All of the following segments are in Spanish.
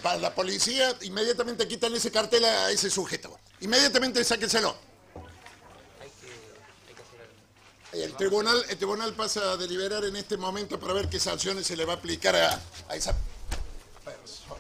para la policía, inmediatamente quitan ese cartel a ese sujeto. Inmediatamente sáquenselo. El tribunal pasa a deliberar en este momento para ver qué sanciones se le va a aplicar a esa persona.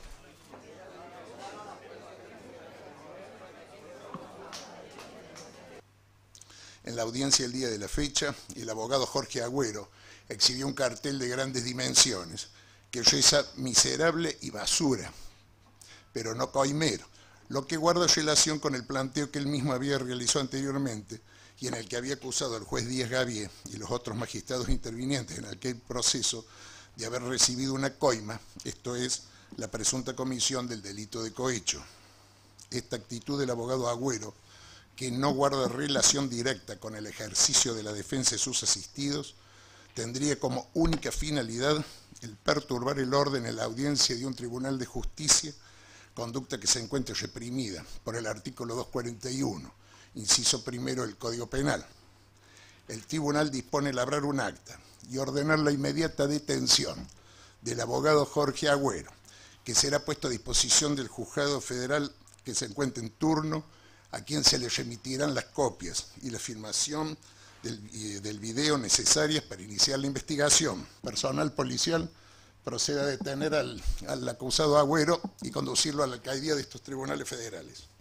En la audiencia el día de la fecha, el abogado Jorge Agüero exhibió un cartel de grandes dimensiones que reza miserable y basura, pero no coimero, lo que guarda relación con el planteo que él mismo había realizado anteriormente y en el que había acusado al juez Díaz Gavié y los otros magistrados intervinientes en aquel proceso de haber recibido una coima, esto es, la presunta comisión del delito de cohecho. Esta actitud del abogado Agüero, que no guarda relación directa con el ejercicio de la defensa de sus asistidos, tendría como única finalidad el perturbar el orden en la audiencia de un tribunal de justicia, conducta que se encuentra reprimida por el artículo 241, inciso primero del Código Penal. El tribunal dispone labrar un acta y ordenar la inmediata detención del abogado Jorge Agüero, que será puesto a disposición del juzgado federal que se encuentra en turno, a quien se le remitirán las copias y la filmación del video necesarias para iniciar la investigación. Personal policial procede a detener al acusado Agüero y conducirlo a la alcaldía de estos tribunales federales.